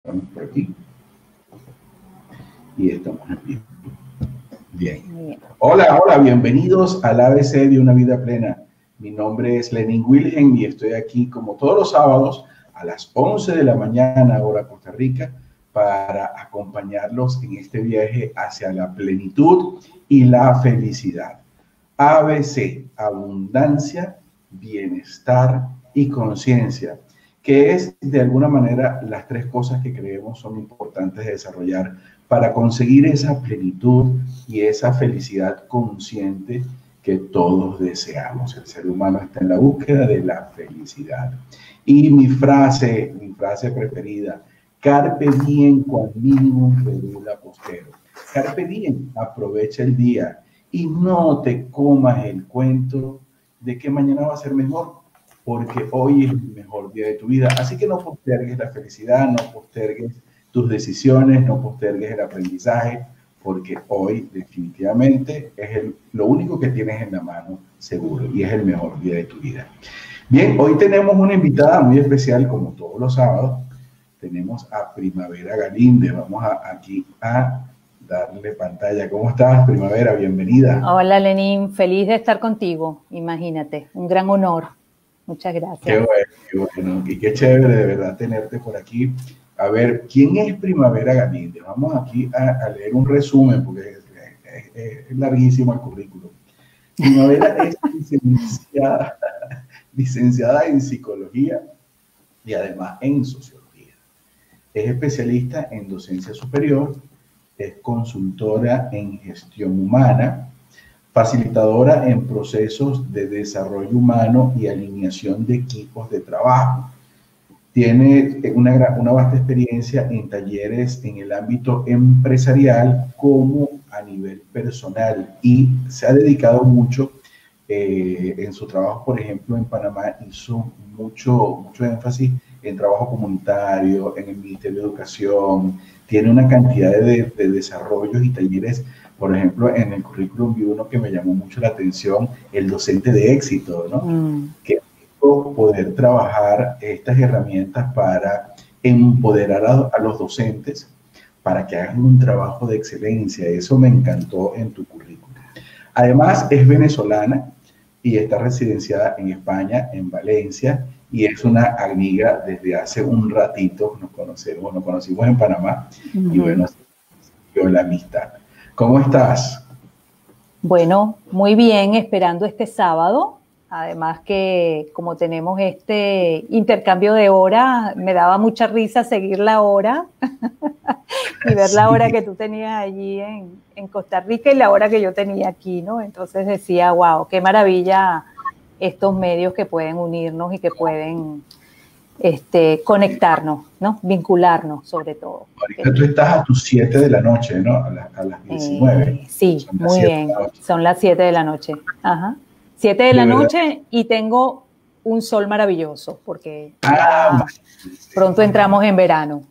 Estamos por aquí. Y estamos en vivo. Bien. Hola, hola, bienvenidos al ABC de una vida plena. Mi nombre es Lenin Wilhelm y estoy aquí como todos los sábados a las 11 de la mañana, hora Costa Rica, para acompañarlos en este viaje hacia la plenitud y la felicidad. ABC, abundancia, bienestar y conciencia, que es de alguna manera las tres cosas que creemos son importantes de desarrollar para conseguir esa plenitud y esa felicidad consciente que todos deseamos. El ser humano está en la búsqueda de la felicidad. Y mi frase preferida, carpe diem quam minimum redula postero. Carpe diem, aprovecha el día y no te comas el cuento de que mañana va a ser mejor, porque hoy es el mejor día de tu vida. Así que no postergues la felicidad, no postergues tus decisiones, no postergues el aprendizaje, porque hoy definitivamente es lo único que tienes en la mano seguro y es el mejor día de tu vida. Bien, hoy tenemos una invitada muy especial, como todos los sábados. Tenemos a Primavera Galíndez. Vamos aquí a darle pantalla. ¿Cómo estás, Primavera? Bienvenida. Hola, Lenin. Feliz de estar contigo. Imagínate, un gran honor. Muchas gracias. Qué bueno. Y qué chévere de verdad tenerte por aquí. A ver, ¿quién es Primavera Galíndez? Vamos aquí a leer un resumen porque es larguísimo el currículum. Primavera es licenciada en psicología y además en sociología. Es especialista en docencia superior, es consultora en gestión humana, facilitadora en procesos de desarrollo humano y alineación de equipos de trabajo. Tiene una vasta experiencia en talleres en el ámbito empresarial como a nivel personal y se ha dedicado mucho en su trabajo, por ejemplo, en Panamá hizo mucho énfasis en trabajo comunitario, en el Ministerio de Educación. Tiene una cantidad de desarrollos y talleres. Por ejemplo, en el currículum vi uno que me llamó mucho la atención, el docente de éxito, ¿no? Que poder trabajar estas herramientas para empoderar a los docentes para que hagan un trabajo de excelencia. Eso me encantó en tu currículum. Además, es venezolana y está residenciada en España, en Valencia, y es una amiga desde hace un ratito. Nos conocimos en Panamá y bueno, yo la amistad. ¿Cómo estás? Bueno, muy bien, esperando este sábado. Además que como tenemos este intercambio de horas, me daba mucha risa seguir la hora y ver la hora que tú tenías allí en Costa Rica y la hora que yo tenía aquí, ¿no? Entonces decía, wow, qué maravilla estos medios que pueden unirnos y que pueden conectarnos, ¿no? Vincularnos sobre todo. Ahorita tú estás a tus 7 de la noche, ¿no? A las 19. Sí, muy bien. Son las 7 de la noche. Ajá. 7 de la noche y tengo un sol maravilloso porque pronto entramos en verano.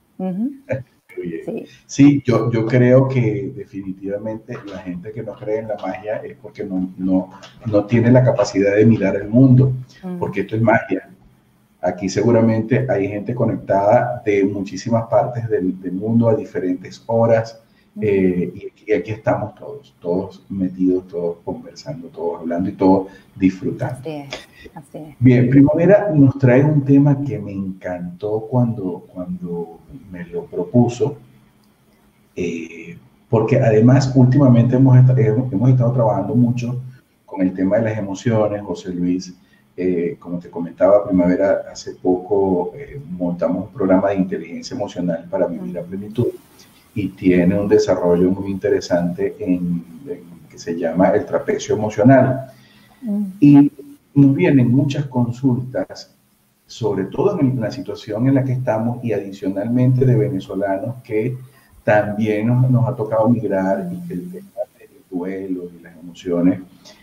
Sí, yo creo que definitivamente la gente que no cree en la magia es porque no tiene la capacidad de mirar el mundo, porque esto es magia. Aquí seguramente hay gente conectada de muchísimas partes del mundo a diferentes horas. Y aquí estamos todos metidos, todos conversando, todos hablando y todos disfrutando. Así es. Bien, Primavera nos trae un tema que me encantó cuando me lo propuso, porque además últimamente hemos estado trabajando mucho con el tema de las emociones. José Luis, como te comentaba, Primavera, hace poco montamos un programa de inteligencia emocional para vivir a plenitud. Y tiene un desarrollo muy interesante que se llama el trapecio emocional. Y nos vienen muchas consultas, sobre todo en la situación en la que estamos y adicionalmente de venezolanos que también nos ha tocado migrar y que el tema del duelo y las emociones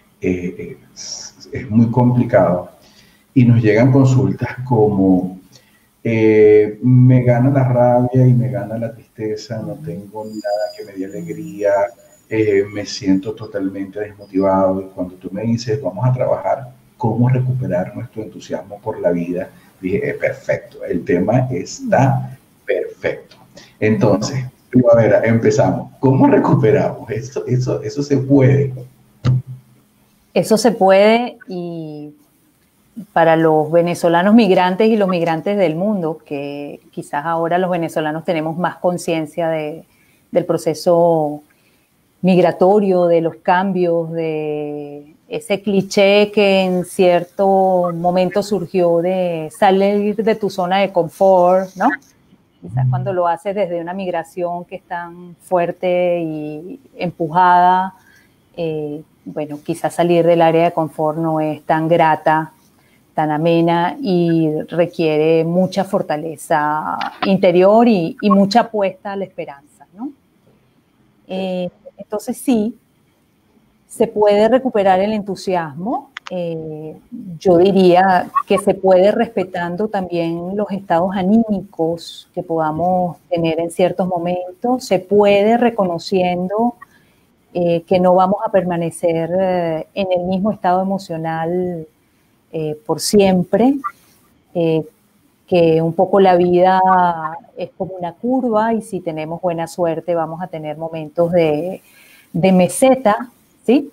es muy complicado. Y nos llegan consultas como... me gana la rabia y me gana la tristeza, no tengo nada que me dé alegría, me siento totalmente desmotivado. Y cuando tú me dices, vamos a trabajar cómo recuperar nuestro entusiasmo por la vida, dije, perfecto, el tema está perfecto. Entonces, primavera, empezamos. ¿Cómo recuperamos? Eso se puede. Eso se puede, y para los venezolanos migrantes y los migrantes del mundo, que quizás ahora los venezolanos tenemos más conciencia del proceso migratorio, de los cambios, de ese cliché que en cierto momento surgió de salir de tu zona de confort, ¿no? Quizás cuando lo haces desde una migración que es tan fuerte y empujada, bueno, quizás salir del área de confort no es tan grata, tan amena, y requiere mucha fortaleza interior y mucha apuesta a la esperanza, ¿no? Entonces sí, se puede recuperar el entusiasmo. Yo diría que se puede respetando también los estados anímicos que podamos tener en ciertos momentos, se puede reconociendo que no vamos a permanecer en el mismo estado emocional por siempre, que un poco la vida es como una curva, y si tenemos buena suerte vamos a tener momentos de meseta, ¿sí?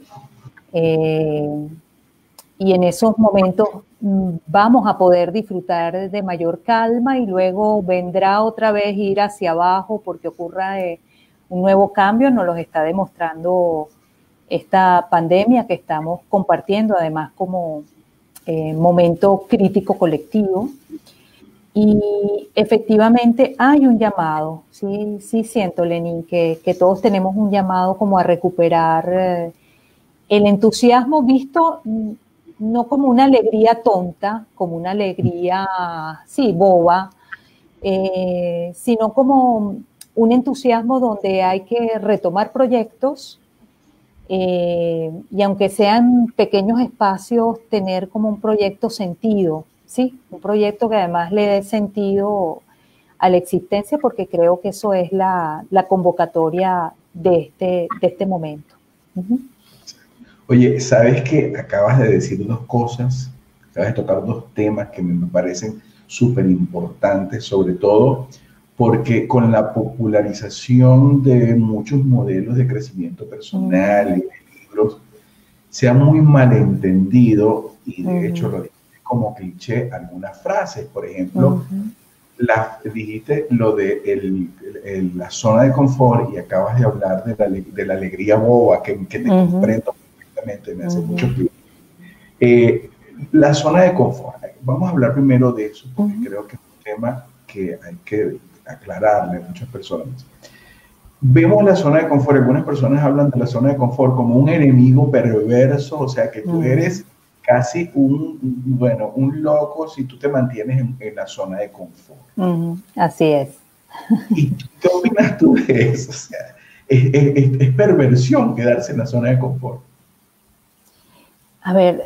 Y en esos momentos vamos a poder disfrutar de mayor calma, y luego vendrá otra vez ir hacia abajo porque ocurra un nuevo cambio. Nos lo está demostrando esta pandemia que estamos compartiendo, además como momento crítico colectivo. Y efectivamente hay un llamado, sí siento, Lenín, que todos tenemos un llamado como a recuperar el entusiasmo, visto no como una alegría tonta, como una alegría, sí, boba, sino como un entusiasmo donde hay que retomar proyectos, y aunque sean pequeños espacios, tener como un proyecto sentido, ¿sí? Un proyecto que además le dé sentido a la existencia, porque creo que eso es la convocatoria de este momento. Uh-huh. Oye, ¿sabes qué? Acabas de decir dos cosas, acabas de tocar dos temas que me parecen súper importantes, sobre todo porque con la popularización de muchos modelos de crecimiento personal y de libros, se ha muy malentendido, y de hecho lo dijiste como cliché, algunas frases. Por ejemplo, dijiste lo de la zona de confort, y acabas de hablar de la alegría boba, que te comprendo perfectamente, me hace mucho clic. La zona de confort, vamos a hablar primero de eso, porque creo que es un tema que hay que aclararle a muchas personas. Vemos la zona de confort, algunas personas hablan de la zona de confort como un enemigo perverso, o sea que tú eres casi un loco si tú te mantienes en la zona de confort. Así es. ¿Y qué opinas tú de eso? O sea, es perversión quedarse en la zona de confort. A ver,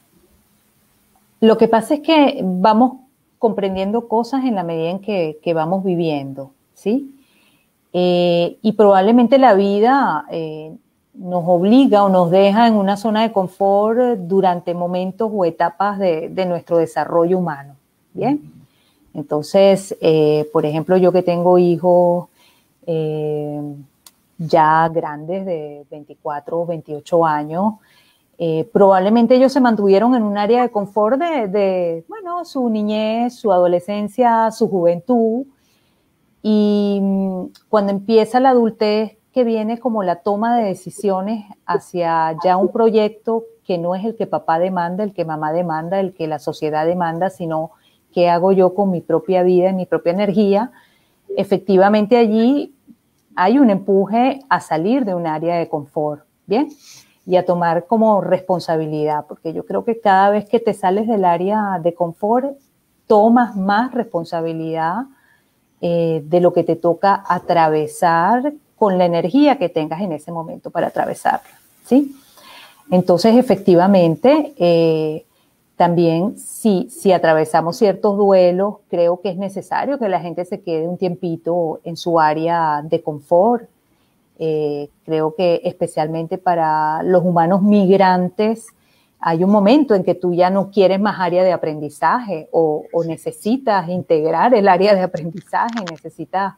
lo que pasa es que vamos comprendiendo cosas en la medida en que vamos viviendo, ¿sí? Y probablemente la vida nos obliga o nos deja en una zona de confort durante momentos o etapas de nuestro desarrollo humano, ¿bien? Entonces, por ejemplo, yo que tengo hijos ya grandes de 24 o 28 años, probablemente ellos se mantuvieron en un área de confort de su niñez, su adolescencia, su juventud, y cuando empieza la adultez, que viene como la toma de decisiones hacia ya un proyecto que no es el que papá demanda, el que mamá demanda, el que la sociedad demanda, sino qué hago yo con mi propia vida y mi propia energía, efectivamente allí hay un empuje a salir de un área de confort, ¿bien? Y a tomar como responsabilidad, porque yo creo que cada vez que te sales del área de confort, tomas más responsabilidad de lo que te toca atravesar con la energía que tengas en ese momento para atravesarla, ¿sí? Entonces, efectivamente, también si atravesamos ciertos duelos, creo que es necesario que la gente se quede un tiempito en su área de confort. Creo que especialmente para los humanos migrantes hay un momento en que tú ya no quieres más área de aprendizaje o necesitas integrar el área de aprendizaje, necesitas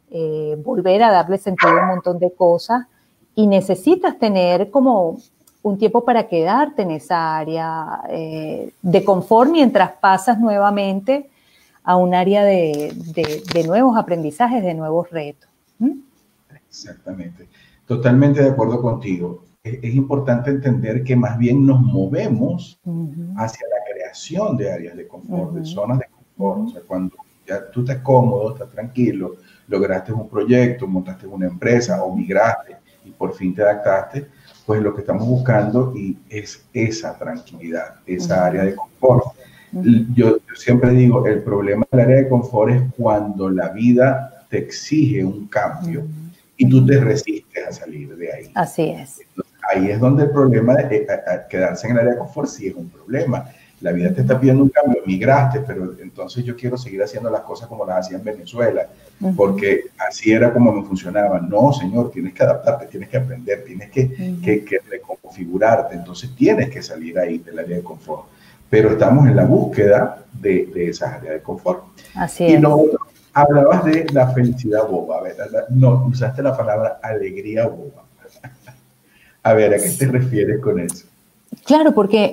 volver a darle sentido a un montón de cosas y necesitas tener como un tiempo para quedarte en esa área de confort mientras pasas nuevamente a un área de nuevos aprendizajes, de nuevos retos. ¿Mm? Exactamente. Totalmente de acuerdo contigo. Es importante entender que más bien nos movemos hacia la creación de áreas de confort, de zonas de confort. O sea, cuando ya tú estás cómodo, estás tranquilo, lograste un proyecto, montaste una empresa o migraste y por fin te adaptaste, pues lo que estamos buscando es esa tranquilidad, esa área de confort. Yo siempre digo, el problema del área de confort es cuando la vida te exige un cambio y tú te resistes a salir de ahí. Así es. Entonces, ahí es donde el problema de quedarse en el área de confort sí es un problema. La vida te está pidiendo un cambio, migraste, pero entonces yo quiero seguir haciendo las cosas como las hacía en Venezuela, porque así era como me funcionaba. No, señor, tienes que adaptarte, tienes que aprender, tienes que reconfigurarte, entonces tienes que salir ahí del área de confort. Pero estamos en la búsqueda de esa área de confort. Así y es. Lo otro, hablabas de la felicidad boba, ¿verdad? No, usaste la palabra alegría boba. A ver, ¿a qué te refieres con eso? Claro, porque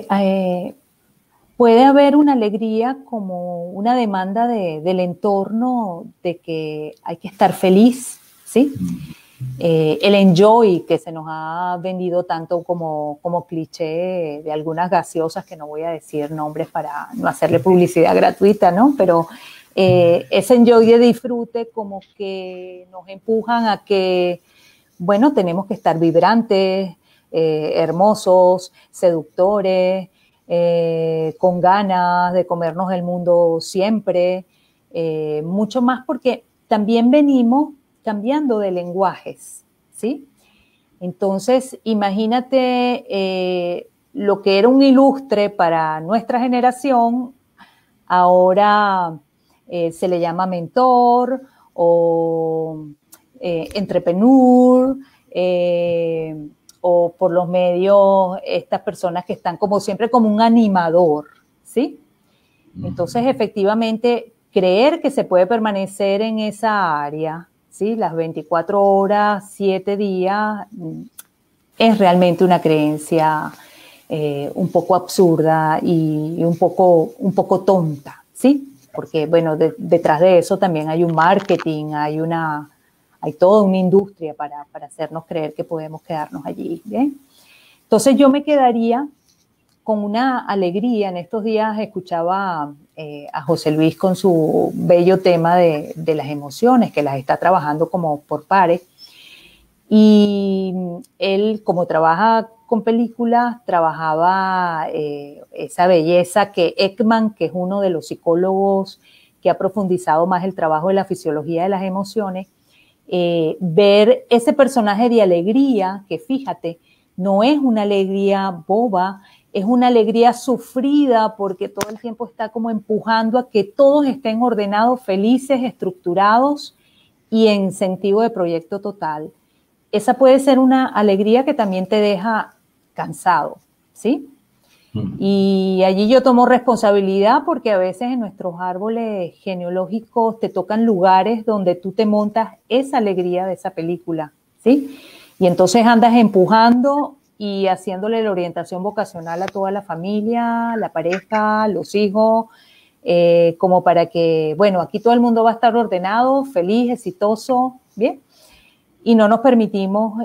puede haber una alegría como una demanda del entorno de que hay que estar feliz, ¿sí? El enjoy que se nos ha vendido tanto como cliché de algunas gaseosas, que no voy a decir nombres para no hacerle publicidad gratuita, ¿no? Pero ese enjoy de disfrute como que nos empujan a que, bueno, tenemos que estar vibrantes, hermosos, seductores, con ganas de comernos el mundo siempre, mucho más porque también venimos cambiando de lenguajes, ¿sí? Entonces, imagínate lo que era un ilustre para nuestra generación, ahora se le llama mentor o entrepreneur, o por los medios, estas personas que están como siempre como un animador, ¿sí? Entonces, efectivamente, creer que se puede permanecer en esa área, ¿sí? Las 24 horas, 7 días, es realmente una creencia un poco absurda y un poco tonta, ¿sí? Porque, bueno, detrás de eso también hay un marketing, hay toda una industria para hacernos creer que podemos quedarnos allí, ¿bien? Entonces yo me quedaría con una alegría. En estos días escuchaba a José Luis con su bello tema de las emociones, que las está trabajando como por pares. Y él, como trabaja con películas, trabajaba esa belleza que Ekman, que es uno de los psicólogos que ha profundizado más el trabajo de la fisiología de las emociones, ver ese personaje de alegría, que fíjate, no es una alegría boba, es una alegría sufrida porque todo el tiempo está como empujando a que todos estén ordenados, felices, estructurados y en sentido de proyecto total. Esa puede ser una alegría que también te deja cansado, ¿sí? Y allí yo tomo responsabilidad porque a veces en nuestros árboles genealógicos te tocan lugares donde tú te montas esa alegría de esa película, ¿sí? Y entonces andas empujando y haciéndole la orientación vocacional a toda la familia, la pareja, los hijos, como para que, bueno, aquí todo el mundo va a estar ordenado, feliz, exitoso, ¿bien? Y no nos permitimos,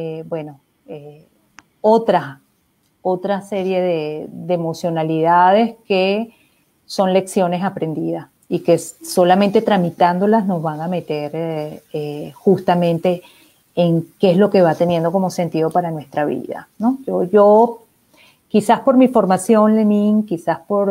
otra serie de emocionalidades que son lecciones aprendidas y que solamente tramitándolas nos van a meter justamente en qué es lo que va teniendo como sentido para nuestra vida, ¿no? Yo quizás por mi formación, Lenín, quizás por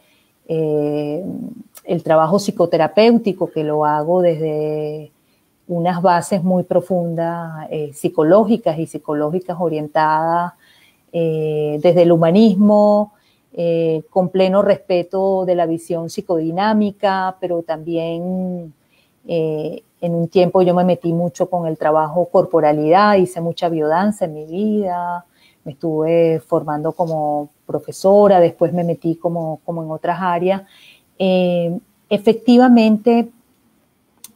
el trabajo psicoterapéutico que lo hago desde unas bases muy profundas, psicológicas orientadas desde el humanismo, con pleno respeto de la visión psicodinámica, pero también en un tiempo yo me metí mucho con el trabajo corporalidad, hice mucha biodanza en mi vida, me estuve formando como profesora, después me metí como en otras áreas. Efectivamente,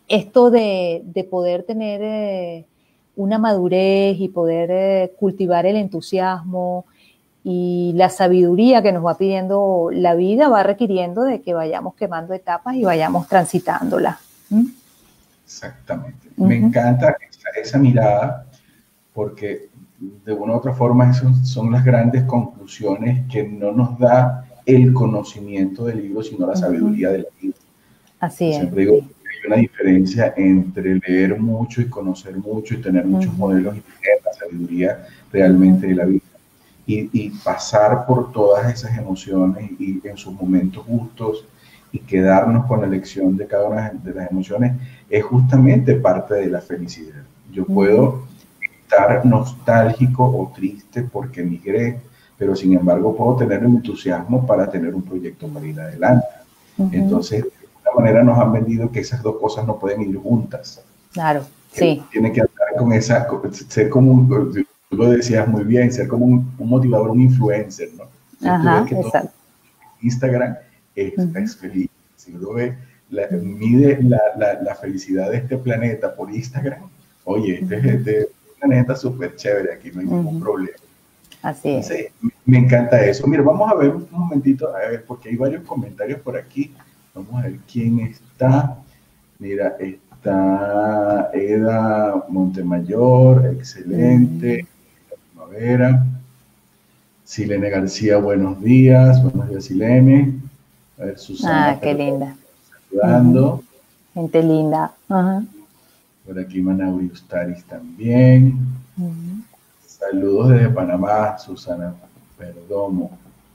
esto de poder tener una madurez y poder cultivar el entusiasmo y la sabiduría que nos va pidiendo la vida va requiriendo de que vayamos quemando etapas y vayamos transitándolas. Exactamente. Me encanta esa mirada porque de una u otra forma esas son las grandes conclusiones que no nos da el conocimiento del libro, sino la sabiduría del libro. Así es. Siempre digo que hay una diferencia entre leer mucho y conocer mucho y tener muchos modelos y tener la sabiduría realmente de la vida. Y pasar por todas esas emociones y en sus momentos justos y quedarnos con la lección de cada una de las emociones es justamente parte de la felicidad. Yo puedo estar nostálgico o triste porque emigré, pero sin embargo puedo tener el entusiasmo para tener un proyecto para ir adelante. Entonces, de alguna manera nos han vendido que esas dos cosas no pueden ir juntas. Claro, sí. Tiene que andar con esa, ser como un, tú lo decías muy bien, ser como un motivador, un influencer, ¿no? Ajá, tú ves que exacto. Instagram es feliz. Si uno ve, mide la felicidad de este planeta por Instagram, oye, este planeta súper chévere, aquí no hay ningún problema. Así es. Entonces, me encanta eso. Mira, vamos a ver un momentito, a ver, porque hay varios comentarios por aquí. Vamos a ver quién está. Mira, está Eda Montemayor, excelente. Primavera. Silene García, buenos días. Buenos días, Silene. A ver, Susana. Qué linda. Saludando. Gente linda. Por aquí Manauri Ustaris también. Saludos desde Panamá, Susana Perdomo.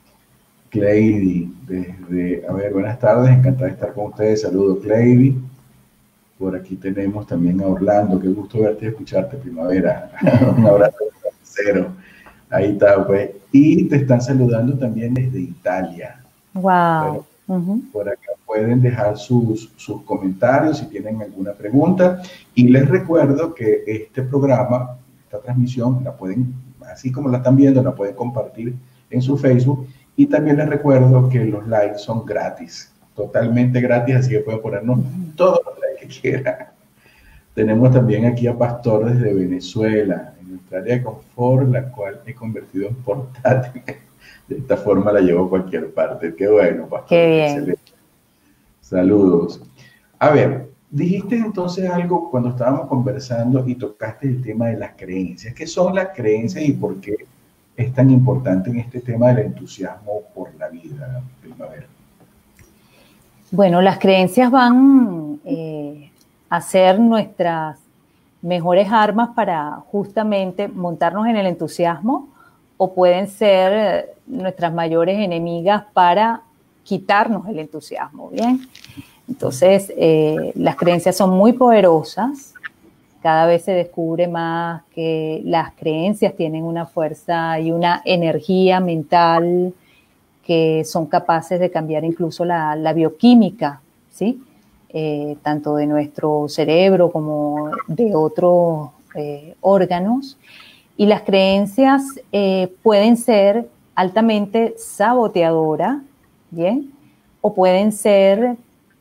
Cleidy, desde, a ver, buenas tardes, encantada de estar con ustedes. Saludos, Cleidy. Por aquí tenemos también a Orlando, qué gusto verte y escucharte, Primavera. Un abrazo cero. Ahí está, pues. Y te están saludando también desde Italia. Wow. Bueno, por acá pueden dejar sus comentarios si tienen alguna pregunta. Y les recuerdo que este programa, esta transmisión, la pueden, así como la están viendo, la pueden compartir en su Facebook. Y también les recuerdo que los likes son gratis, totalmente gratis, así que pueden ponernos todos los likes que quieran. Tenemos también aquí a Pastor desde Venezuela, en nuestra área de confort, la cual he convertido en portátil. De esta forma la llevo a cualquier parte. Qué bueno, Pastor. Qué bien. Excelente. Saludos. A ver, dijiste entonces algo cuando estábamos conversando y tocaste el tema de las creencias. ¿Qué son las creencias y por qué es tan importante en este tema del entusiasmo por la vida, Primavera? Bueno, las creencias van a ser nuestras mejores armas para justamente montarnos en el entusiasmo, o pueden ser nuestras mayores enemigas para quitarnos el entusiasmo, ¿bien? Entonces, las creencias son muy poderosas. Cada vez se descubre más que las creencias tienen una fuerza y una energía mental que son capaces de cambiar incluso la bioquímica, ¿sí? Tanto de nuestro cerebro como de otros órganos. Y las creencias pueden ser altamente saboteadoras, ¿bien? O pueden ser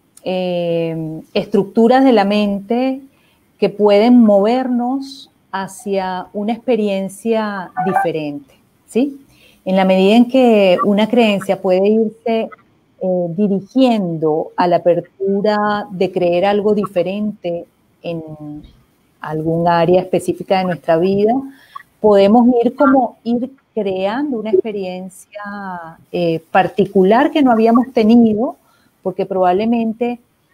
estructuras de la mente que pueden movernos hacia una experiencia diferente, ¿sí? En la medida en que una creencia puede irse dirigiendo a la apertura de creer algo diferente en algún área específica de nuestra vida, podemos ir creando una experiencia particular que no habíamos tenido, porque probablemente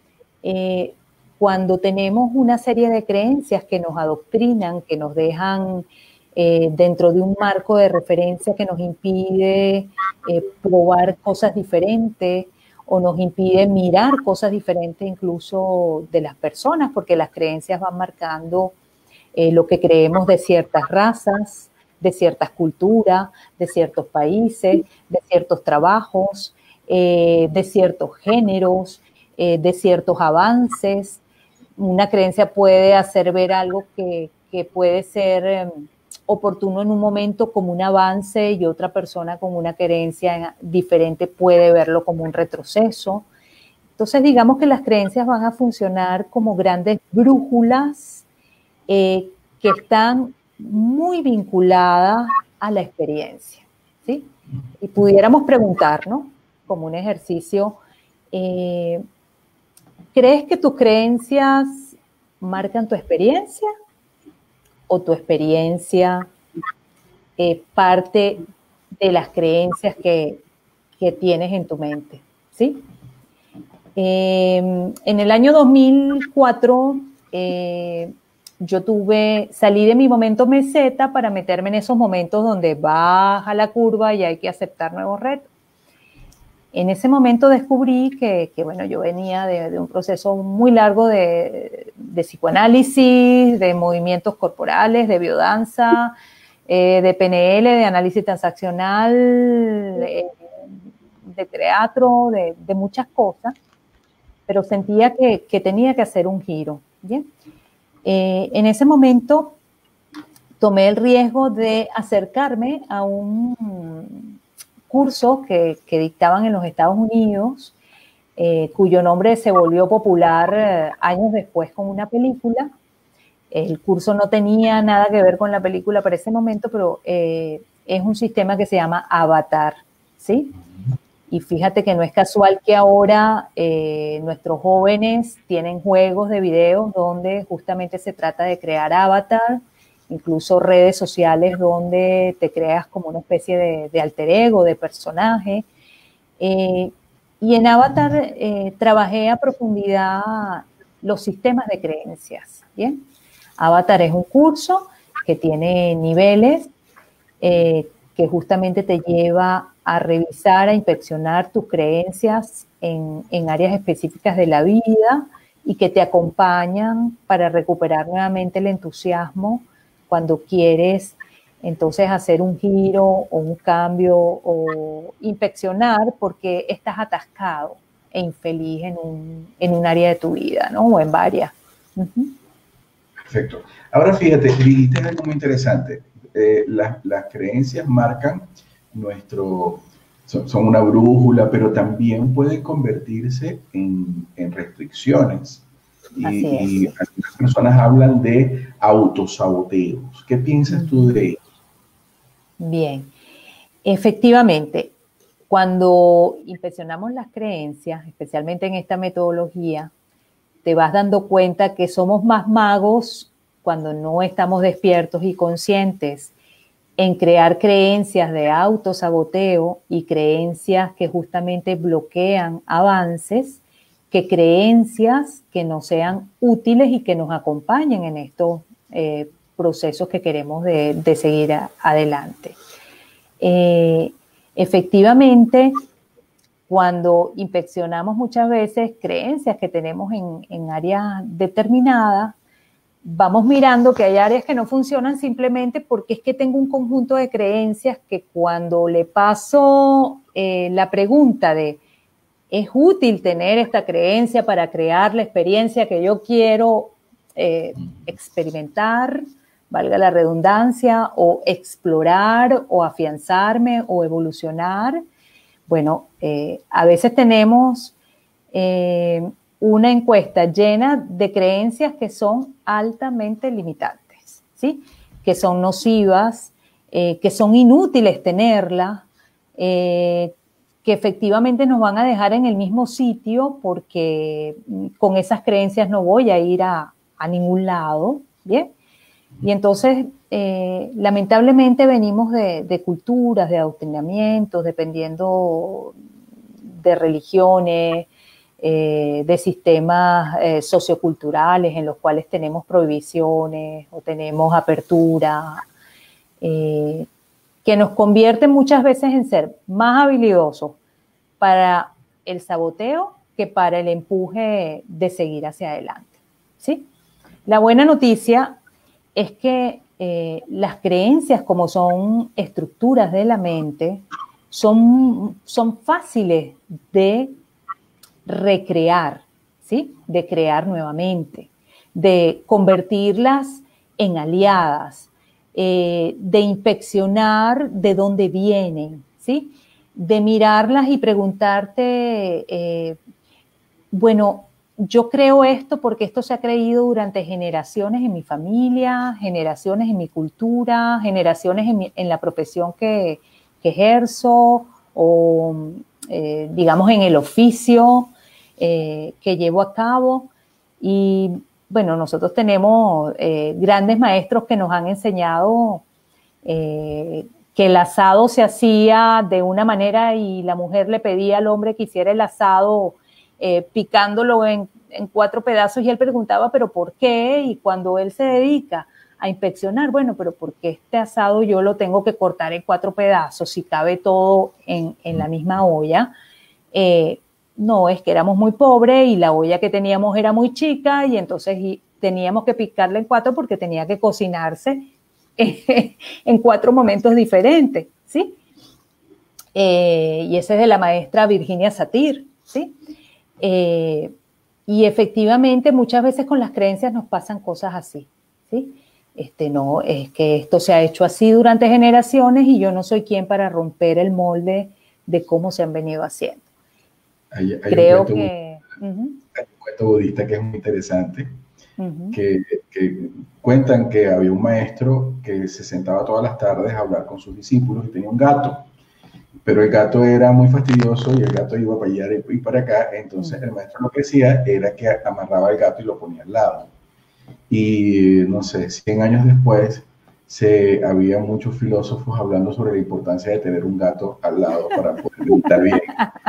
cuando tenemos una serie de creencias que nos adoctrinan, que nos dejan dentro de un marco de referencia que nos impide probar cosas diferentes o nos impide mirar cosas diferentes incluso de las personas, porque las creencias van marcando lo que creemos de ciertas razas, de ciertas culturas, de ciertos países, de ciertos trabajos, de ciertos géneros, de ciertos avances. Una creencia puede hacer ver algo que puede ser oportuno en un momento como un avance y otra persona con una creencia diferente puede verlo como un retroceso. Entonces, digamos que las creencias van a funcionar como grandes brújulas que están muy vinculadas a la experiencia, ¿sí? Y pudiéramos preguntar, ¿no? Como un ejercicio, ¿crees que tus creencias marcan tu experiencia o tu experiencia parte de las creencias que tienes en tu mente? ¿Sí? En el año 2004 yo salí de mi momento meseta para meterme en esos momentos donde baja la curva y hay que aceptar nuevos retos. En ese momento descubrí que bueno, yo venía de un proceso muy largo de psicoanálisis, de movimientos corporales, de biodanza, de PNL, de análisis transaccional, de teatro, de muchas cosas, pero sentía que tenía que hacer un giro. ¿Bien? En ese momento tomé el riesgo de acercarme a un curso que dictaban en los Estados Unidos, cuyo nombre se volvió popular años después con una película. El curso no tenía nada que ver con la película para ese momento, pero es un sistema que se llama Avatar, ¿sí? Y fíjate que no es casual que ahora nuestros jóvenes tienen juegos de videos donde justamente se trata de crear avatar, incluso redes sociales donde te creas como una especie de alter ego, de personaje. Y en Avatar trabajé a profundidad los sistemas de creencias, ¿bien? Avatar es un curso que tiene niveles que justamente te lleva a revisar, a inspeccionar tus creencias en áreas específicas de la vida y que te acompañan para recuperar nuevamente el entusiasmo cuando quieres entonces hacer un giro o un cambio o inspeccionar porque estás atascado e infeliz en un área de tu vida, ¿no? O en varias. Perfecto. Ahora fíjate, dijiste algo muy interesante. Las creencias marcan son una brújula, pero también pueden convertirse en restricciones. Y algunas personas hablan de autosaboteos. ¿Qué piensas tú de ello? Bien, efectivamente, cuando inspeccionamos las creencias, especialmente en esta metodología, te vas dando cuenta que somos más magos cuando no estamos despiertos y conscientes en crear creencias de autosaboteo y creencias que justamente bloquean avances, que creencias que nos sean útiles y que nos acompañen en estos procesos que queremos de seguir adelante. Efectivamente, cuando inspeccionamos muchas veces creencias que tenemos en áreas determinadas, vamos mirando que hay áreas que no funcionan simplemente porque es que tengo un conjunto de creencias que cuando le paso la pregunta de ¿es útil tener esta creencia para crear la experiencia que yo quiero experimentar, valga la redundancia, o explorar, o afianzarme, o evolucionar? Bueno, a veces tenemos una encuesta llena de creencias que son altamente limitantes, ¿sí? Que son nocivas, que son inútiles tenerlas, que efectivamente nos van a dejar en el mismo sitio porque con esas creencias no voy a ir a ningún lado, ¿bien? Y entonces, lamentablemente venimos de culturas, de adoctrinamientos, dependiendo de religiones, de sistemas socioculturales en los cuales tenemos prohibiciones o tenemos apertura, que nos convierten muchas veces en ser más habilidosos para el saboteo que para el empuje de seguir hacia adelante, ¿sí? La buena noticia es que las creencias, como son estructuras de la mente, son fáciles de recrear, ¿sí? De crear nuevamente, de convertirlas en aliadas, de inspeccionar de dónde vienen, ¿sí? De mirarlas y preguntarte Bueno, yo creo esto porque esto se ha creído durante generaciones en mi familia, generaciones en mi cultura, generaciones en la profesión que ejerzo o, digamos, en el oficio que llevo a cabo. Y, bueno, nosotros tenemos grandes maestros que nos han enseñado que el asado se hacía de una manera y la mujer le pedía al hombre que hiciera el asado picándolo en 4 pedazos y él preguntaba, ¿pero por qué? Y cuando él se dedica a inspeccionar, bueno, pero ¿por qué este asado yo lo tengo que cortar en 4 pedazos si cabe todo en la misma olla? No, es que éramos muy pobres y la olla que teníamos era muy chica y entonces teníamos que picarla en 4 porque tenía que cocinarse en 4 momentos diferentes, ¿sí? Y ese es de la maestra Virginia Satir, ¿sí? Y efectivamente muchas veces con las creencias nos pasan cosas así, ¿sí? No, es que esto se ha hecho así durante generaciones y yo no soy quien para romper el molde de cómo se han venido haciendo. Creo que... Hay un cuento budista que es muy interesante, que cuentan que había un maestro que se sentaba todas las tardes a hablar con sus discípulos y tenía un gato. Pero el gato era muy fastidioso y el gato iba para allá y para acá. Entonces el maestro lo que hacía era que amarraba al gato y lo ponía al lado. Y no sé, 100 años después, había muchos filósofos hablando sobre la importancia de tener un gato al lado para poder meditar bien.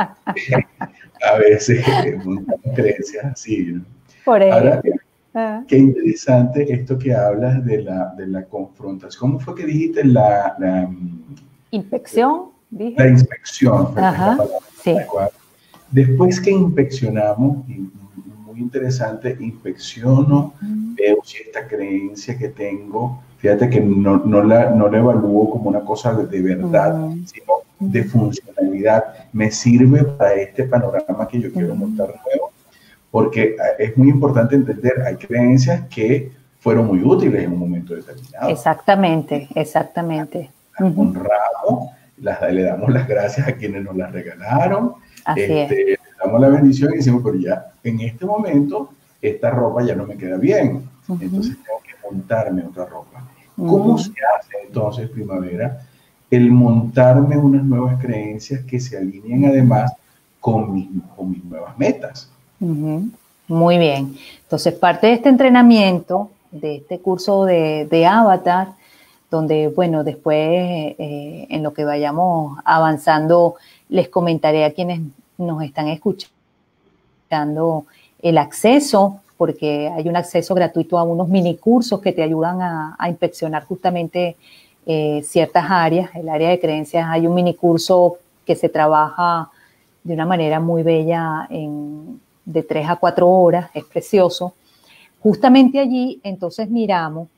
A veces montamos creencias así, ¿no? Por ejemplo. Ahora, qué interesante esto que hablas de la confrontación. ¿Cómo fue que dijiste la inspección? Dije. La inspección. Ajá, sí. Después que inspeccionamos, muy interesante, inspecciono, veo si esta creencia que tengo, fíjate que no la evalúo como una cosa de verdad, sino de funcionalidad. Me sirve para este panorama que yo quiero montar nuevo, porque es muy importante entender, hay creencias que fueron muy útiles en un momento determinado. Exactamente, exactamente. Honramos, le damos las gracias a quienes nos las regalaron, le damos la bendición y decimos, pero ya en este momento esta ropa ya no me queda bien, entonces tengo que montarme otra ropa. ¿Cómo se hace entonces, Primavera, el montarme unas nuevas creencias que se alineen además con mis nuevas metas? Muy bien. Entonces, parte de este entrenamiento, de este curso de Avatar, donde, bueno, después en lo que vayamos avanzando, les comentaré a quienes nos están escuchando el acceso, porque hay un acceso gratuito a unos mini cursos que te ayudan a inspeccionar justamente ciertas áreas. El área de creencias, hay un mini curso que se trabaja de una manera muy bella de 3 a 4 horas, es precioso. Justamente allí, entonces miro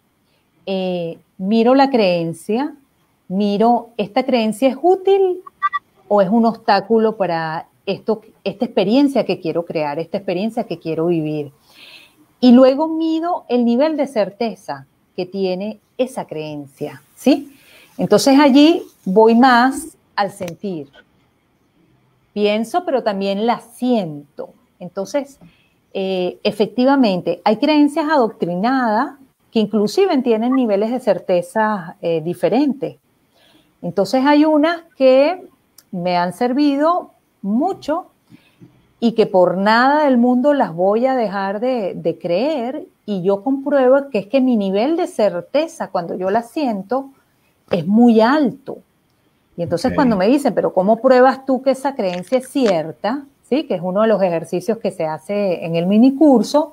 la creencia, miro, ¿esta creencia es útil o es un obstáculo para esta experiencia que quiero crear, esta experiencia que quiero vivir? Y luego mido el nivel de certeza que tiene esa creencia, ¿sí? Entonces allí voy más al sentir. Pienso, pero también la siento. Entonces, efectivamente, hay creencias adoctrinadas que inclusive tienen niveles de certeza diferentes. Entonces hay unas que me han servido mucho y que por nada del mundo las voy a dejar de creer, y yo compruebo que es que mi nivel de certeza cuando yo la siento es muy alto. Y entonces cuando me dicen, pero ¿cómo pruebas tú que esa creencia es cierta? ¿Sí? Que es uno de los ejercicios que se hace en el mini curso.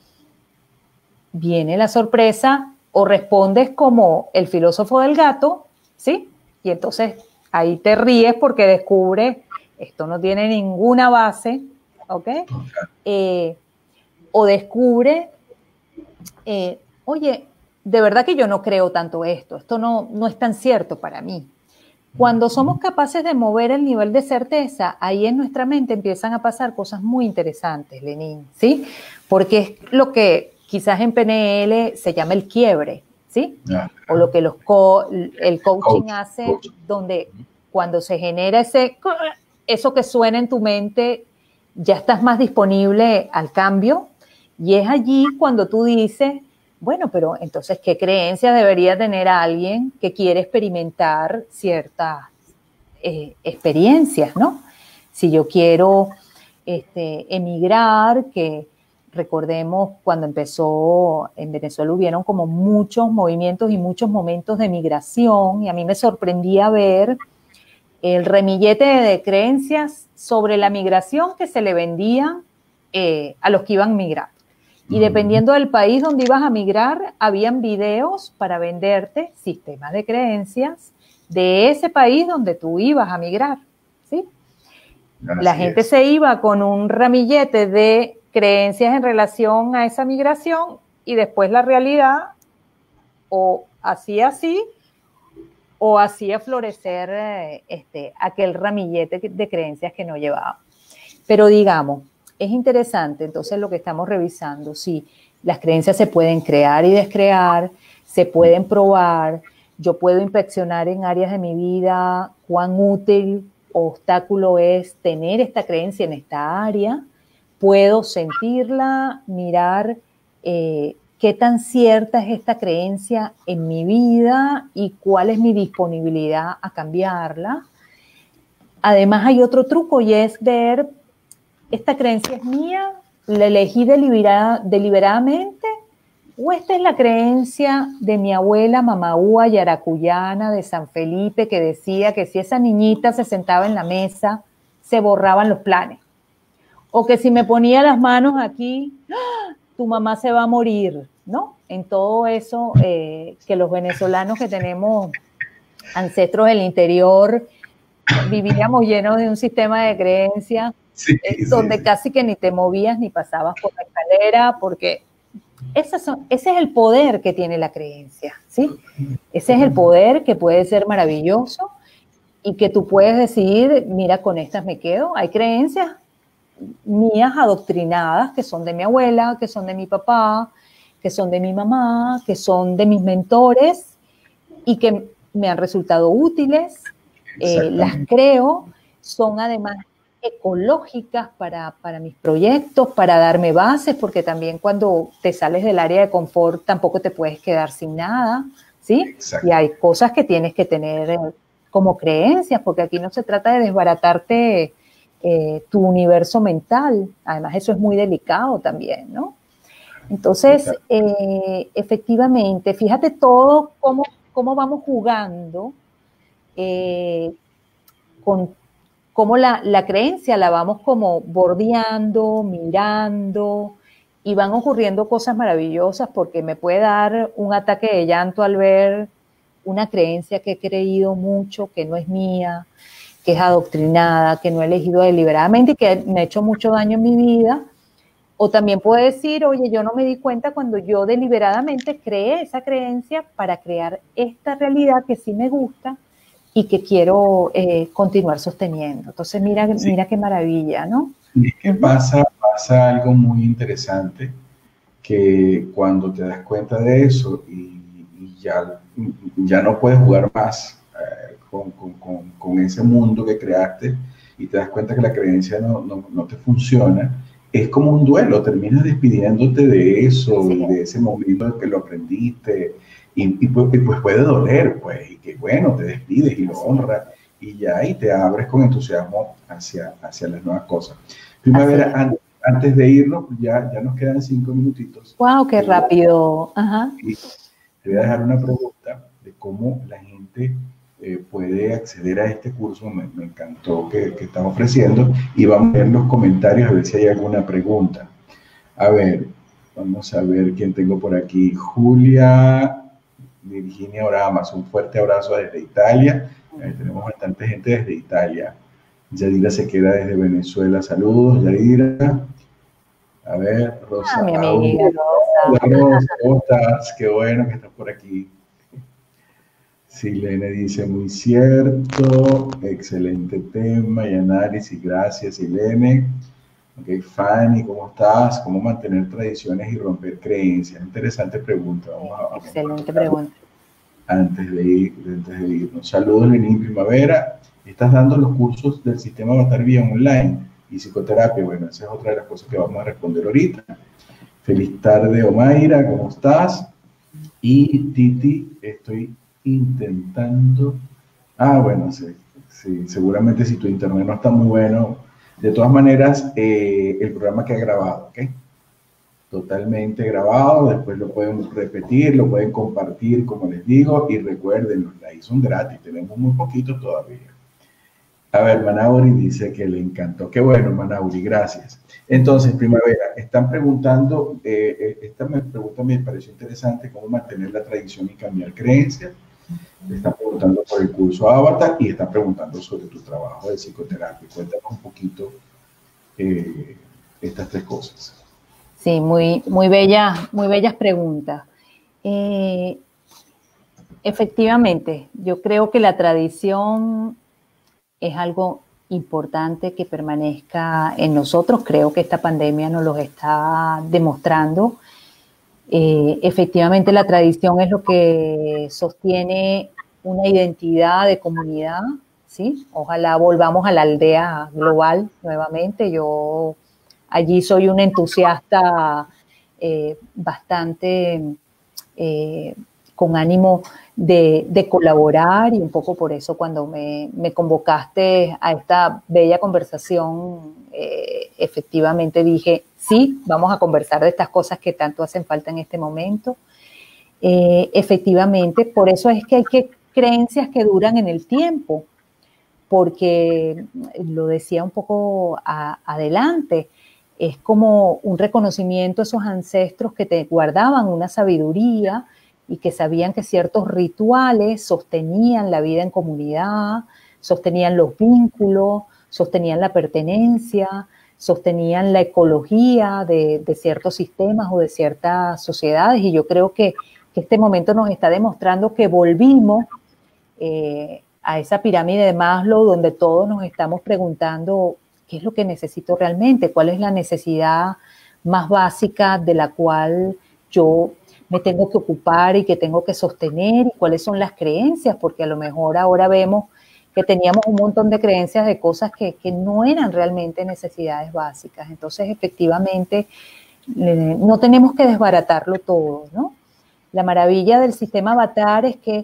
Viene la sorpresa, o respondes como el filósofo del gato, ¿sí? Y entonces ahí te ríes porque descubres, esto no tiene ninguna base, ¿ok? O descubre, oye, de verdad que yo no creo tanto esto no es tan cierto para mí. Cuando somos capaces de mover el nivel de certeza, ahí en nuestra mente empiezan a pasar cosas muy interesantes, Lenín, ¿sí? Porque es lo que quizás en PNL se llama el quiebre, ¿sí? O lo que el coaching hace, donde cuando se genera eso que suena en tu mente ya estás más disponible al cambio, y es allí cuando tú dices, bueno, pero entonces, ¿qué creencias debería tener alguien que quiere experimentar ciertas experiencias, ¿no? Si yo quiero emigrar, que recordemos cuando empezó en Venezuela hubieron como muchos movimientos y muchos momentos de migración, y a mí me sorprendía ver el remillete de creencias sobre la migración que se le vendía a los que iban a migrar. Y dependiendo del país donde ibas a migrar, habían videos para venderte sistemas de creencias de ese país donde tú ibas a migrar, ¿sí? La gente se iba con un ramillete de creencias en relación a esa migración y después la realidad o hacía así o hacía florecer aquel ramillete de creencias que no llevaba. Pero digamos, es interesante entonces lo que estamos revisando, sí, las creencias se pueden crear y descrear, se pueden probar, yo puedo inspeccionar en áreas de mi vida cuán útil o obstáculo es tener esta creencia en esta área, puedo sentirla, mirar qué tan cierta es esta creencia en mi vida y cuál es mi disponibilidad a cambiarla. Además hay otro truco y es ver, ¿esta creencia es mía? ¿La elegí deliberadamente? ¿O esta es la creencia de mi abuela Mamaúa yaracuyana de San Felipe que decía que si esa niñita se sentaba en la mesa, se borraban los planes? O que si me ponía las manos aquí, ¡ah!, tu mamá se va a morir, ¿no? En todo eso que los venezolanos que tenemos ancestros del interior vivíamos llenos de un sistema de creencias donde casi que ni te movías ni pasabas por la escalera, porque ese es el poder que tiene la creencia, ¿sí? Ese es el poder que puede ser maravilloso y que tú puedes decidir, mira, con estas me quedo. Hay creencias mías adoctrinadas que son de mi abuela, que son de mi papá, que son de mi mamá, que son de mis mentores y que me han resultado útiles, las creo, son además ecológicas para mis proyectos, para darme bases, porque también cuando te sales del área de confort tampoco te puedes quedar sin nada, ¿sí? Exacto. Y hay cosas que tienes que tener como creencias, porque aquí no se trata de desbaratarte tu universo mental, además eso es muy delicado también, ¿no? Entonces, efectivamente, fíjate todo cómo vamos jugando con cómo la creencia la vamos como bordeando, mirando, y van ocurriendo cosas maravillosas, porque me puede dar un ataque de llanto al ver una creencia que he creído mucho, que no es mía, que es adoctrinada, que no he elegido deliberadamente y que me ha hecho mucho daño en mi vida. O también puedo decir, oye, yo no me di cuenta cuando yo deliberadamente creé esa creencia para crear esta realidad que sí me gusta y que quiero continuar sosteniendo. Entonces, mira qué maravilla, ¿no? Y es que pasa algo muy interesante, que cuando te das cuenta de eso y ya no puedes jugar más con ese mundo que creaste y te das cuenta que la creencia no te funciona, es como un duelo, terminas despidiéndote de eso, sí, de ese momento en que lo aprendiste, y pues puede doler, pues, y que bueno, te despides y lo honras, y ya, y te abres con entusiasmo hacia las nuevas cosas. Primavera, antes de irnos, ya nos quedan 5 minutitos. ¡Wow, qué rápido! Ajá. Y te voy a dejar una pregunta de cómo la gente puede acceder a este curso. Me encantó que están ofreciendo, y vamos a ver los comentarios a ver si hay alguna pregunta. A ver, vamos a ver quién tengo por aquí. Julia Virginia Oramas, un fuerte abrazo desde Italia. Tenemos bastante gente desde Italia. Yadira se queda desde Venezuela. Saludos, Yadira. A ver, Rosa. Mi amiga Rosa. Rosa, ¿cómo estás? Qué bueno que estás por aquí. Silene dice, muy cierto, excelente tema y análisis, gracias Silene. Ok, Fanny, ¿cómo estás? ¿Cómo mantener tradiciones y romper creencias? Interesante pregunta. Excelente pregunta. Antes de irnos. Saludos, Lenín Primavera. Estás dando los cursos del sistema Avatar vía online. y psicoterapia. Bueno, esa es otra de las cosas que vamos a responder ahorita. Feliz tarde, Omaira, ¿cómo estás? Y Titi, estoy intentando... bueno, sí, seguramente si tu internet no está muy bueno. De todas maneras, el programa queda grabado, ¿ok? Totalmente grabado, después lo pueden repetir, lo pueden compartir, como les digo, y recuerden, los likes son gratis, tenemos muy poquitos todavía. A ver, Manauri dice que le encantó. Qué bueno, Manauri, gracias. Entonces, Primavera, están preguntando, esta pregunta me pareció interesante, cómo mantener la tradición y cambiar creencias. Le están preguntando por el curso Avatar y están preguntando sobre tu trabajo de psicoterapia. Cuéntanos un poquito estas tres cosas. Sí, muy bellas preguntas. Efectivamente, yo creo que la tradición es algo importante que permanezca en nosotros. Creo que esta pandemia nos lo está demostrando. Efectivamente, la tradición es lo que sostiene una identidad de comunidad, ¿sí? Ojalá volvamos a la aldea global nuevamente. Yo allí soy un entusiasta bastante con ánimo de colaborar, y un poco por eso cuando me convocaste a esta bella conversación, efectivamente dije, sí, vamos a conversar de estas cosas que tanto hacen falta en este momento. Efectivamente, por eso es que hay creencias que duran en el tiempo, porque lo decía un poco adelante, es como un reconocimiento a esos ancestros que te guardaban una sabiduría y que sabían que ciertos rituales sostenían la vida en comunidad, sostenían los vínculos, sostenían la pertenencia, sostenían la ecología de ciertos sistemas o de ciertas sociedades. Y yo creo que este momento nos está demostrando que volvimos a esa pirámide de Maslow, donde todos nos estamos preguntando qué es lo que necesito realmente, cuál es la necesidad más básica de la cual yo me tengo que ocupar y que tengo que sostener, y cuáles son las creencias, porque a lo mejor ahora vemos que teníamos un montón de creencias de cosas que no eran realmente necesidades básicas. Entonces, efectivamente, no tenemos que desbaratarlo todo, ¿no? La maravilla del sistema Avatar es que,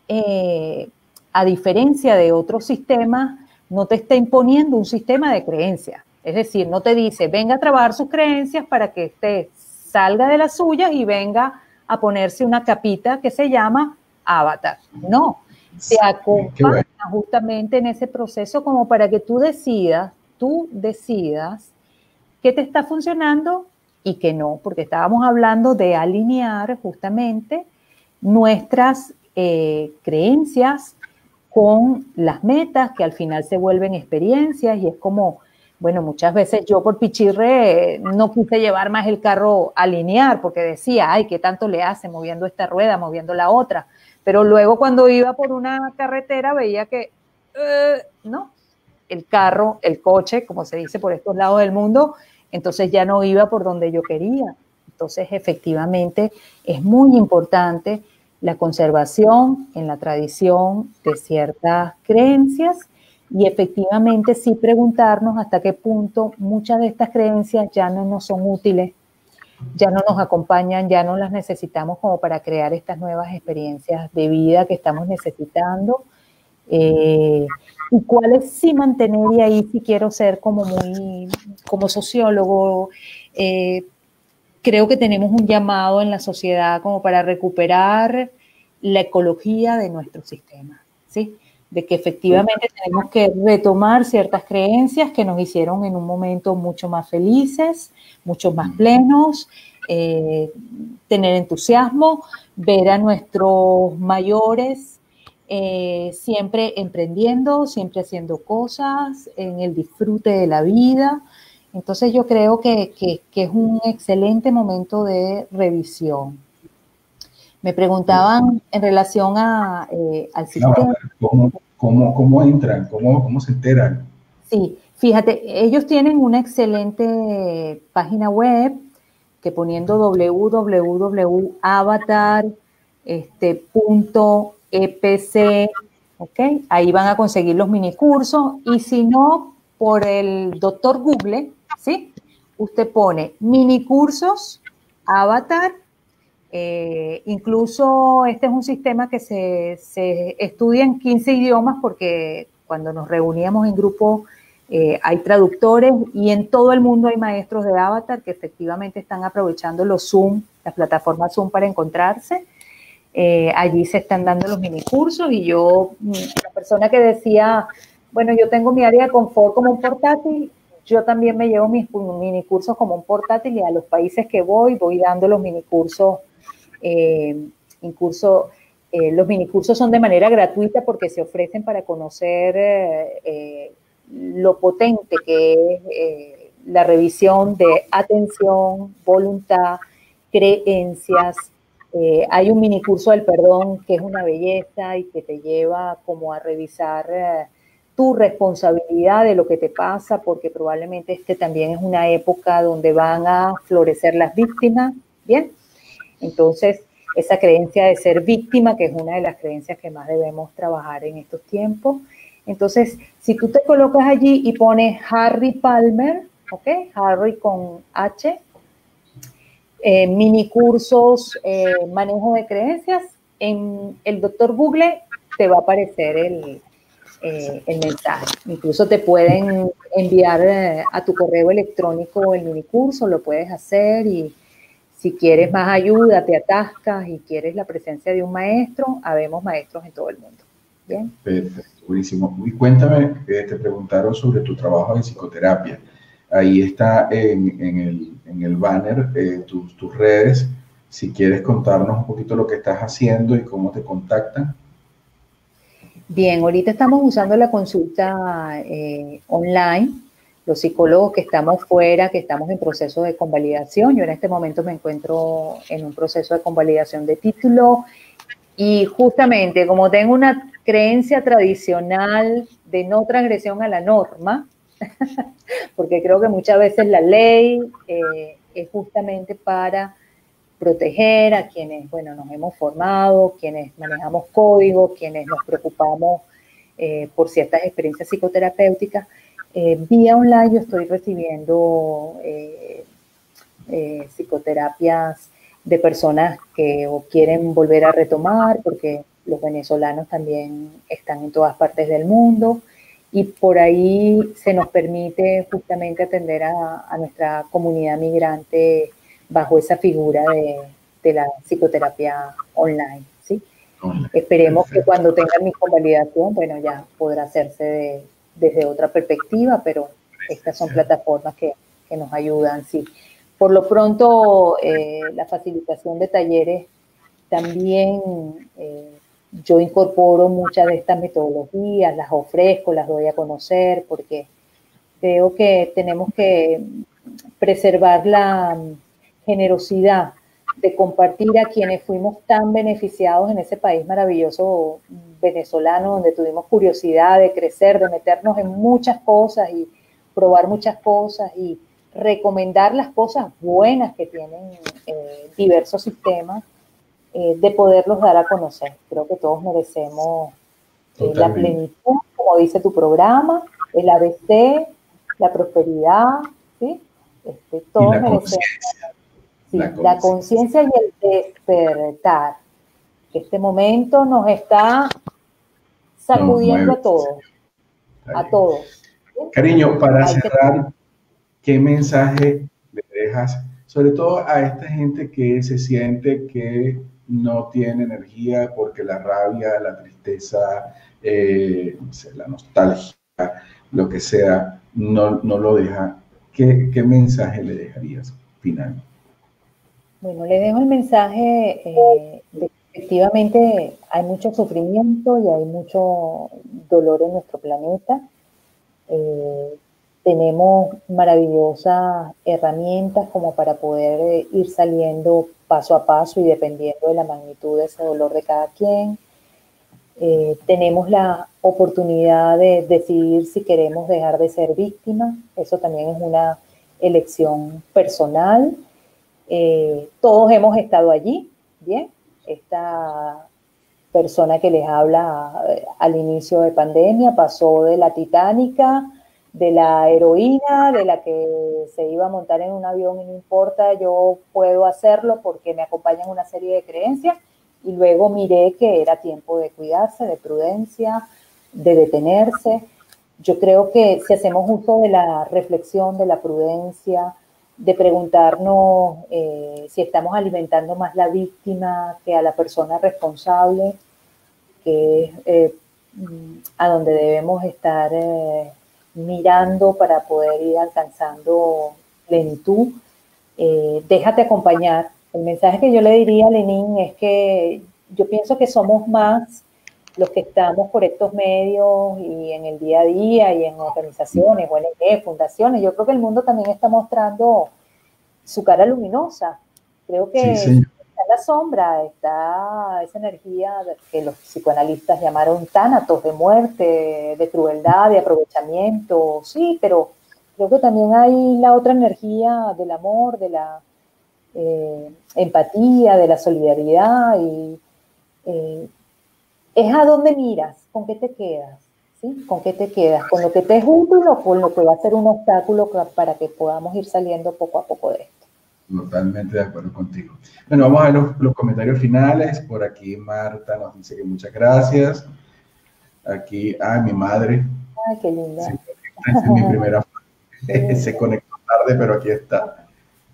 a diferencia de otros sistemas, no te está imponiendo un sistema de creencias. Es decir, no te dice, venga a trabajar sus creencias para que usted salga de las suyas y venga a ponerse una capita que se llama Avatar. No, te acompaña justamente en ese proceso como para que tú decidas qué te está funcionando y qué no, porque estábamos hablando de alinear justamente nuestras creencias con las metas, que al final se vuelven experiencias, y es como, bueno, muchas veces yo por pichirre no quise llevar más el carro a alinear, porque decía, ay, ¿qué tanto le hace moviendo esta rueda, moviendo la otra? Pero luego cuando iba por una carretera veía que, no, el carro, el coche, como se dice por estos lados del mundo, entonces ya no iba por donde yo quería. Entonces, efectivamente, es muy importante la conservación en la tradición de ciertas creencias, y efectivamente sí preguntarnos hasta qué punto muchas de estas creencias ya no nos son útiles, ya no nos acompañan, ya no las necesitamos como para crear estas nuevas experiencias de vida que estamos necesitando, y cuáles sí mantener. Y ahí sí quiero ser como sociólogo, creo que tenemos un llamado en la sociedad como para recuperar la ecología de nuestro sistema, ¿sí? De que efectivamente tenemos que retomar ciertas creencias que nos hicieron en un momento mucho más felices, mucho más plenos, tener entusiasmo, ver a nuestros mayores siempre emprendiendo, siempre haciendo cosas, en el disfrute de la vida. Entonces yo creo que es un excelente momento de revisión. Me preguntaban en relación al sistema. ¿Cómo entran? ¿Cómo se enteran? Sí, fíjate, ellos tienen una excelente página web que poniendo www.avatar.epc, ¿ok? Ahí van a conseguir los minicursos, y si no, por el doctor Google, ¿sí? Usted pone minicursos, avatar, incluso este es un sistema que se estudia en 15 idiomas porque cuando nos reuníamos en grupo hay traductores y en todo el mundo hay maestros de avatar que efectivamente están aprovechando los Zoom, las plataformas Zoom para encontrarse. Allí se están dando los minicursos y yo, la persona que decía, bueno, yo tengo mi área de confort como un portátil, yo también me llevo mis minicursos como un portátil y a los países que voy dando los minicursos. Los minicursos son de manera gratuita porque se ofrecen para conocer lo potente que es la revisión de atención, voluntad, creencias. Hay un minicurso del perdón que es una belleza y que te lleva como a revisar tu responsabilidad de lo que te pasa, porque probablemente también es una época donde van a florecer las víctimas, ¿bien? Entonces, esa creencia de ser víctima, que es una de las creencias que más debemos trabajar en estos tiempos. Entonces, si tú te colocas allí y pones Harry Palmer, ¿ok? Harry con H, mini cursos, manejo de creencias, en el doctor Google te va a aparecer el mensaje. Incluso te pueden enviar a tu correo electrónico el mini curso, lo puedes hacer y si quieres más ayuda, te atascas y quieres la presencia de un maestro, habemos maestros en todo el mundo. ¿Bien? Perfecto, buenísimo. Y cuéntame, te preguntaron sobre tu trabajo en psicoterapia. Ahí está en el banner tus redes. Si quieres contarnos un poquito lo que estás haciendo y cómo te contactan. Bien, ahorita estamos usando la consulta online. Los psicólogos que estamos fuera, que estamos en proceso de convalidación. Yo en este momento me encuentro en un proceso de convalidación de título y justamente como tengo una creencia tradicional de no transgresión a la norma, porque creo que muchas veces la ley es justamente para proteger a quienes, bueno, nos hemos formado, quienes manejamos códigos, quienes nos preocupamos por ciertas experiencias psicoterapéuticas. Vía online yo estoy recibiendo psicoterapias de personas que o quieren volver a retomar, porque los venezolanos también están en todas partes del mundo, y por ahí se nos permite justamente atender a nuestra comunidad migrante bajo esa figura de la psicoterapia online, ¿sí? Esperemos que cuando tengan mi convalidación, bueno, ya podrá hacerse desde otra perspectiva, pero estas son plataformas que nos ayudan, sí. Por lo pronto, la facilitación de talleres también, yo incorporo muchas de estas metodologías, las ofrezco, las doy a conocer, porque creo que tenemos que preservar la generosidad de compartir a quienes fuimos tan beneficiados en ese país maravilloso venezolano, donde tuvimos curiosidad de crecer, de meternos en muchas cosas y probar muchas cosas y recomendar las cosas buenas que tienen diversos sistemas, de poderlos dar a conocer. Creo que todos merecemos la plenitud, como dice tu programa, el ABC, la prosperidad, ¿sí? Todos merecemos la conciencia y el despertar. Este momento nos está sacudiendo a todos. A todos. Cariño, para cerrar, ¿qué mensaje le dejas, sobre todo a esta gente que se siente que no tiene energía porque la rabia, la tristeza, la nostalgia, lo que sea, no lo deja? ¿Qué mensaje le dejarías final? Bueno, le dejo el mensaje de que efectivamente hay mucho sufrimiento y hay mucho dolor en nuestro planeta. Tenemos maravillosas herramientas como para poder ir saliendo paso a paso y dependiendo de la magnitud de ese dolor de cada quien. Tenemos la oportunidad de decidir si queremos dejar de ser víctimas. Eso también es una elección personal. Todos hemos estado allí, ¿bien? Esta persona que les habla al inicio de pandemia pasó de la titánica de la heroína, de la que se iba a montar en un avión y no importa, yo puedo hacerlo porque me acompañan una serie de creencias, y luego miré que era tiempo de cuidarse, de prudencia, de detenerse. Yo creo que si hacemos uso de la reflexión, de la prudencia, de preguntarnos si estamos alimentando más la víctima que a la persona responsable, que es a donde debemos estar mirando para poder ir alcanzando plenitud. Déjate acompañar. El mensaje que yo le diría a Lenín es que yo pienso que somos más los que estamos por estos medios y en el día a día y en organizaciones, ONG, fundaciones. Yo creo que el mundo también está mostrando su cara luminosa. Creo que Sí, está en la sombra, está esa energía que los psicoanalistas llamaron tánatos, de muerte, de crueldad, de aprovechamiento. Sí, pero creo que también hay la otra energía del amor, de la empatía, de la solidaridad, y es a dónde miras, con qué te quedas, ¿sí? ¿Con qué te quedas? ¿Con lo que te es útil o con lo que va a ser un obstáculo para que podamos ir saliendo poco a poco de esto? Totalmente de acuerdo contigo. Bueno, vamos a ver los comentarios finales. Por aquí Marta nos dice que muchas gracias. Aquí, mi madre. Ay, qué linda. Sí, es mi primera. Se conectó tarde, pero aquí está.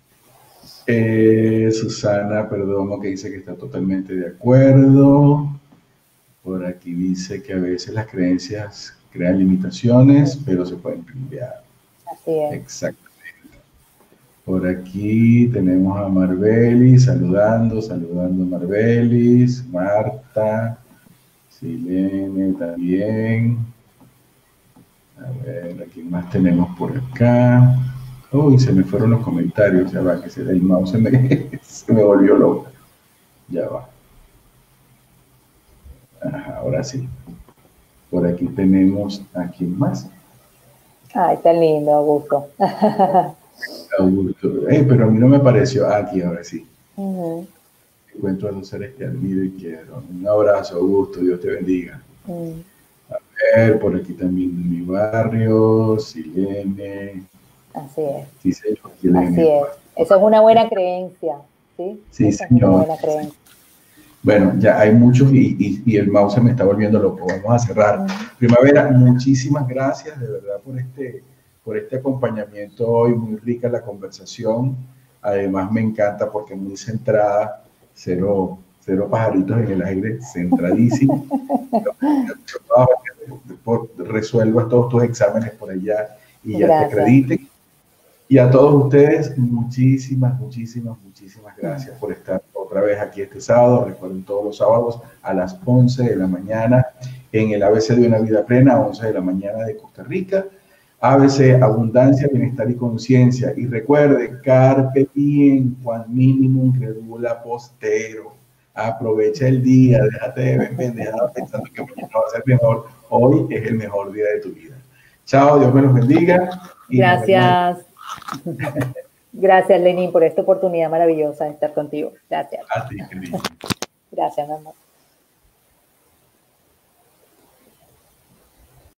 Susana Perdomo, que dice que está totalmente de acuerdo. Por aquí dice que a veces las creencias crean limitaciones, pero se pueden cambiar. Así es. Exactamente. Por aquí tenemos a Marbelis saludando Marbelis, Marta, Silene también. A ver, ¿a quién más tenemos por acá? Uy, se me fueron los comentarios, ya va, que el mouse se me volvió loco. Ya va. Ajá, ahora sí. Por aquí tenemos a quién más. Ay, tan lindo, Augusto. Augusto. Pero a mí no me pareció. Aquí, ahora sí. Encuentro a los seres que admiro y quiero. Un abrazo, Augusto. Dios te bendiga. A ver, por aquí también mi barrio, Silene. Así es. Sí, señor, Silene. Así es. Eso es una buena creencia. Sí, sí, esa señor. Es una buena creencia. Bueno, ya hay muchos y el mouse se me está volviendo loco. Vamos a cerrar. Primavera, muchísimas gracias de verdad por este acompañamiento hoy. Muy rica la conversación. Además me encanta porque muy centrada, cero pajaritos en el aire, centradísimo. Resuelvas todos tus exámenes por allá y ya te acrediten. Y a todos ustedes, muchísimas gracias por estar otra vez aquí este sábado. Recuerden, todos los sábados a las 11 de la mañana en el ABC de una vida plena, 11 de la mañana de Costa Rica. ABC, abundancia, bienestar y conciencia. Y recuerde, carpe diem, quam minimum credula postero. Aprovecha el día, déjate de ver pendejada pensando que mañana va a ser mejor. Hoy es el mejor día de tu vida. Chao, Dios me los bendiga. Gracias. Gracias, Lenín, por esta oportunidad maravillosa de estar contigo. Gracias. A ti, querido. Gracias, mi amor.